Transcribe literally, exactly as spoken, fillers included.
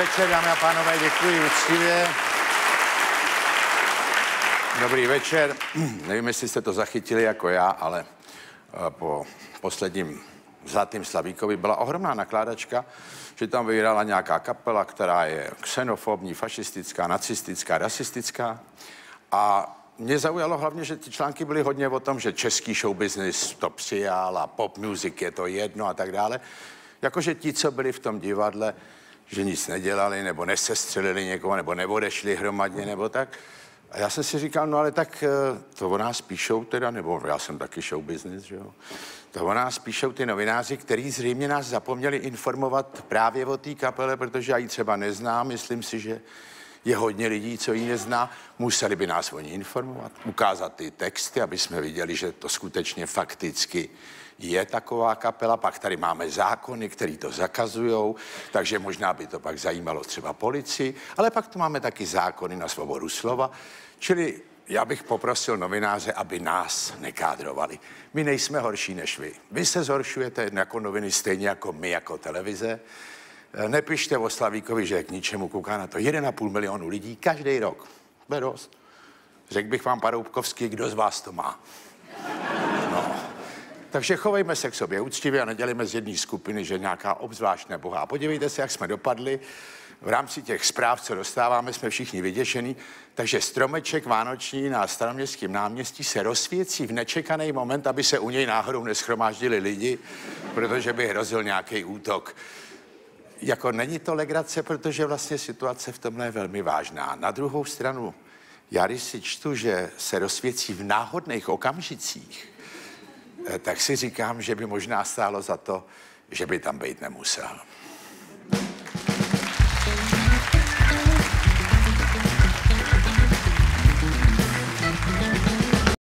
večer, dámy a pánové, děkuji úctivě. Dobrý večer. Nevím, jestli jste to zachytili jako já, ale po posledním Zlatým Slavíkovi byla ohromná nakládačka, že tam vyhrála nějaká kapela, která je xenofobní, fašistická, nacistická, rasistická. A mě zaujalo hlavně, že ty články byly hodně o tom, že český showbusiness to přijal a pop music je to jedno a tak dále. Jakože ti, co byli v tom divadle, že nic nedělali, nebo nesestřelili někoho, nebo neodešli hromadně, nebo tak. A já jsem si říkal, no ale tak to o nás píšou teda, nebo já jsem taky show business, že jo. To o nás píšou ty novináři, kteří zřejmě nás zapomněli informovat právě o té kapele, protože já ji třeba neznám, myslím si, že je hodně lidí, co ji nezná, museli by nás o ní informovat, ukázat ty texty, aby jsme viděli, že to skutečně fakticky je taková kapela, pak tady máme zákony, které to zakazujou, takže možná by to pak zajímalo třeba policii, ale pak tu máme taky zákony na svobodu slova, čili já bych poprosil novináře, aby nás nekádrovali. My nejsme horší než vy. Vy se zhoršujete jako noviny stejně jako my, jako televize. Nepište o Slavíkovi, že je k ničemu, kouká na to jeden a půl milionu lidí každý rok. Bude dost. Řekl bych vám, Paroubkovský, kdo z vás to má. No. Takže chovejme se k sobě úctivě a nedělíme z jedné skupiny, že nějaká obzvlášť nebohá. Podívejte se, jak jsme dopadli. V rámci těch zpráv, co dostáváme, jsme všichni vyděšení. Takže stromeček vánoční na Staroměstském náměstí se rozsvěcí v nečekaný moment, aby se u něj náhodou neschromáždili lidi, protože by hrozil nějaký útok. Jako není to legrace, protože vlastně situace v tomhle je velmi vážná. Na druhou stranu, já když si čtu, že se rozsvěcí v náhodných okamžicích, tak si říkám, že by možná stálo za to, že by tam být nemusel.